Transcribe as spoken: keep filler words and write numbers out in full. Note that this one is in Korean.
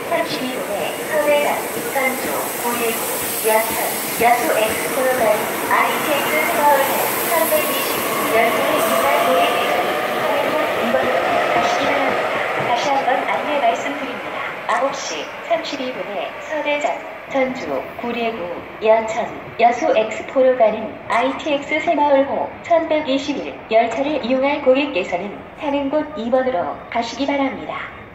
삼십이 분에 서대간, 선조, 고예구, 연천, 여수 엑스포로 가는 아이티엑스 서울행 천백이십 열차를 이용할 고객께서는 차량번 이 번으로 가시기 바랍니다. 다시 한번 안내 말씀드립니다. 아홉 시 삼십이 분에 서대전, 전주, 구례구, 연천, 여수 엑스포로 가는 아이티엑스 새마을호 천백이십일 열차를 이용할 고객께서는 타는 곳 이 번으로 가시기 바랍니다.